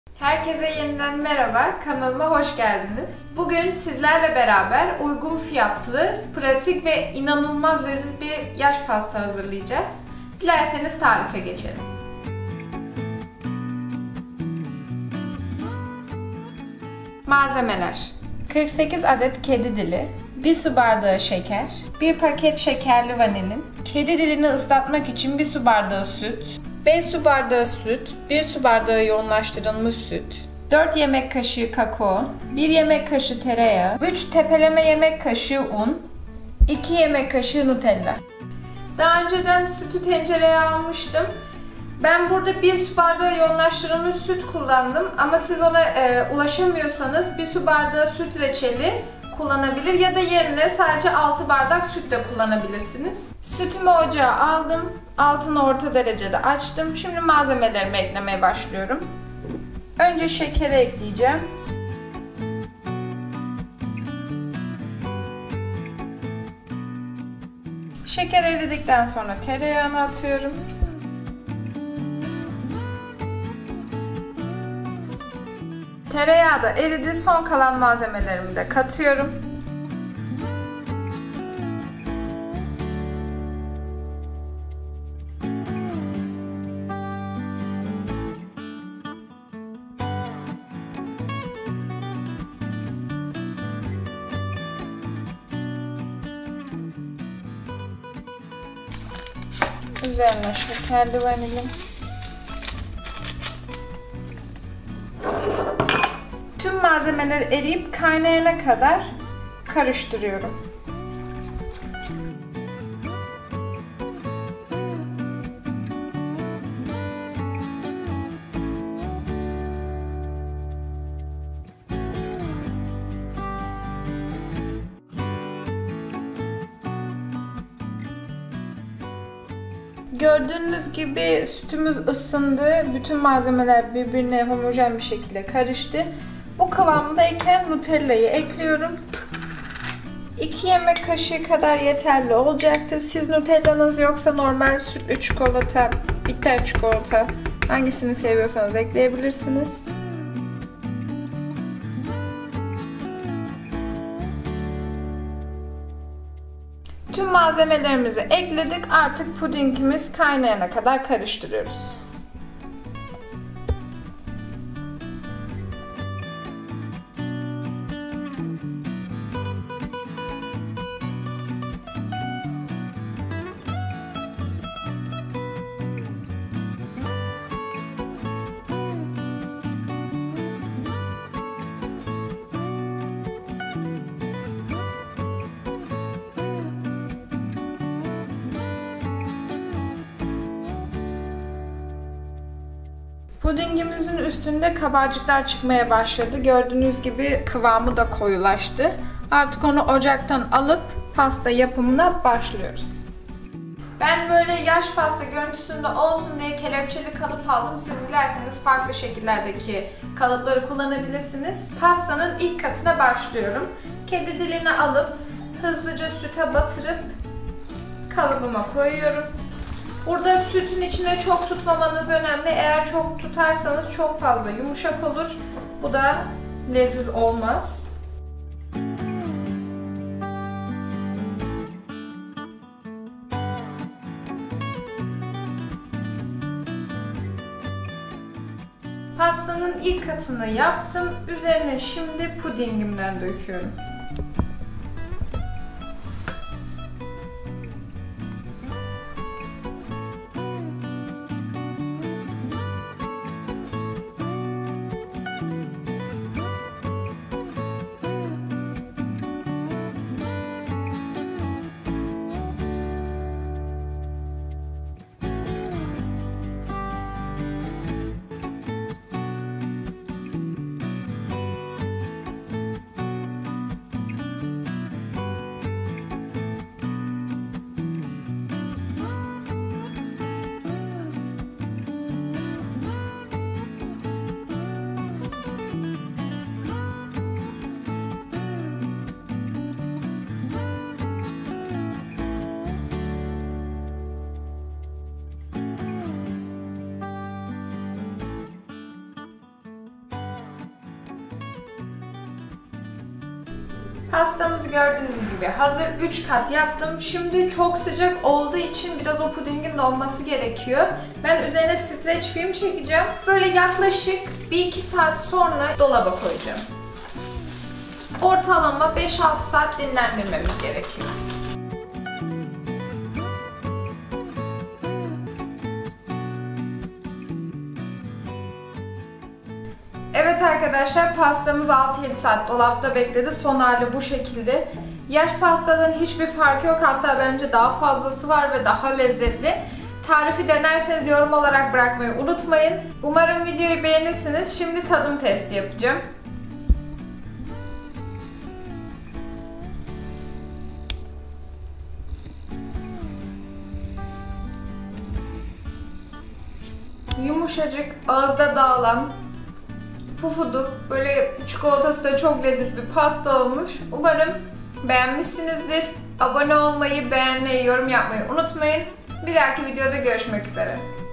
Herkese yeniden merhaba, kanalıma hoş geldiniz. Bugün sizlerle beraber uygun fiyatlı, pratik ve inanılmaz leziz bir yaş pasta hazırlayacağız. Dilerseniz tarife geçelim. Malzemeler: 48 adet kedi dili, 1 su bardağı şeker, 1 paket şekerli vanilin, kedi dilini ıslatmak için 1 su bardağı süt, 5 su bardağı süt, 1 su bardağı yoğunlaştırılmış süt, 4 yemek kaşığı kakao, 1 yemek kaşığı tereyağı, 3 tepeleme yemek kaşığı un, 2 yemek kaşığı Nutella. Daha önceden sütü tencereye almıştım. Ben burada 1 su bardağı yoğunlaştırılmış süt kullandım ama siz ona ulaşamıyorsanız 1 su bardağı süt reçeli kullanabilir ya da yerine sadece 6 bardak süt de kullanabilirsiniz. Sütümü ocağa aldım. Altını orta derecede açtım. Şimdi malzemelerimi eklemeye başlıyorum. Önce şekeri ekleyeceğim. Şeker eridikten sonra tereyağını atıyorum. Tereyağı da eridi. Son kalan malzemelerimi de katıyorum. Üzerine şekerli vanilin. Tüm malzemeler eriyip kaynayana kadar karıştırıyorum. Gördüğünüz gibi sütümüz ısındı. Bütün malzemeler birbirine homojen bir şekilde karıştı. Bu kıvamdayken Nutella'yı ekliyorum. 2 yemek kaşığı kadar yeterli olacaktır. Siz Nutella'nız yoksa normal sütlü çikolata, bitter çikolata hangisini seviyorsanız ekleyebilirsiniz. Tüm malzemelerimizi ekledik. Artık pudingimiz kaynayana kadar karıştırıyoruz. Pudingimizin üstünde kabarcıklar çıkmaya başladı. Gördüğünüz gibi kıvamı da koyulaştı. Artık onu ocaktan alıp pasta yapımına başlıyoruz. Ben böyle yaş pasta görüntüsünde olsun diye kelepçeli kalıp aldım. Siz dilerseniz farklı şekillerdeki kalıpları kullanabilirsiniz. Pastanın ilk katına başlıyorum. Kedi dilini alıp hızlıca süte batırıp kalıbıma koyuyorum. Burada sütün içine çok tutmamanız önemli. Eğer çok tutarsanız çok fazla yumuşak olur. Bu da leziz olmaz. Pastanın ilk katını yaptım. Üzerine şimdi pudingimden döküyorum. Pastamızı gördüğünüz gibi hazır, 3 kat yaptım. Şimdi çok sıcak olduğu için biraz o pudingin donması gerekiyor. Ben üzerine streç film çekeceğim. Böyle yaklaşık 1-2 saat sonra dolaba koyacağım. Ortalama 5-6 saat dinlendirmemiz gerekiyor. Evet arkadaşlar, pastamız 6-7 saat dolapta bekledi. Son hali bu şekilde. Yaş pastadan hiçbir farkı yok. Hatta bence daha fazlası var ve daha lezzetli. Tarifi denerseniz yorum olarak bırakmayı unutmayın. Umarım videoyu beğenirsiniz. Şimdi tadım testi yapacağım. Yumuşacık, ağızda dağılan, pufuduk, böyle çikolatası da çok lezzetli bir pasta olmuş. Umarım beğenmişsinizdir. Abone olmayı, beğenmeyi, yorum yapmayı unutmayın. Bir dahaki videoda görüşmek üzere.